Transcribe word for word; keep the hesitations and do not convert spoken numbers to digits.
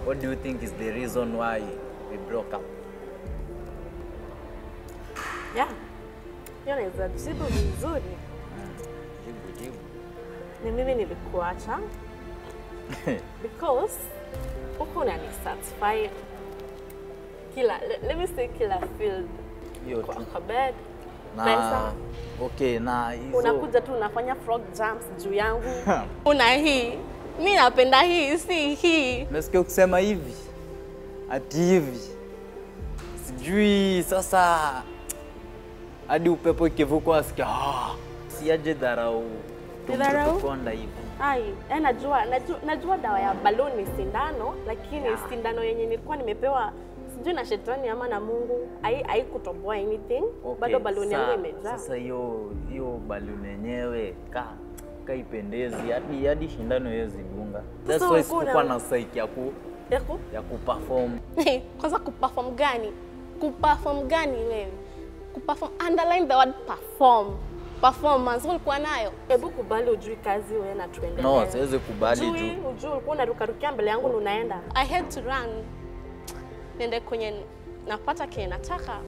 What do you think is the reason why we broke up? Yeah. Hiyo naweza jibu vizuri. Jibu, jibu. Ni mimi nilikuacha. Because uko unanisatisfy kila, let me say kila field. Hiyo Kwa tu. kabed, Na pesa. okay, na hizo Unakuja tu unafanya frog jumps juu yangu. Una hii. Mimi napenda hii, si hii. nasikia ukisema hivi. Ati hivi. Sijui sasa hadi upepo ikivuka asikia ah, siaje dharau. Dharau? Tukonda hivi. Ai, eh, najua, najua najua dawa ya baluni sindano, lakini Yeah. sindano yenye nilikuwa nimepewa sijui na shetani ama na Mungu, hai haikutoboa anything. Okay, Bado baluni yangu sa- imejaa. Sasa hiyo hiyo baluni yenyewe ka kaipendezi hadi hadi shindano hiyo zidunga. That's why ulikuwa sikuwa una- na psyche ya ku Yako? ya kuperform. Kwanza kuperform gani? Kuperform gani wewe? Kuperform, underline the word perform. Performance ulikuwa nayo. Hebu kubali ujui kazi wewe na tuendelee. No, siwezi kubali Ujui, juu. ujui ulikuwa unarukarukia mbele yangu na unaenda. I had to run. Nende kwenye napata kile nataka.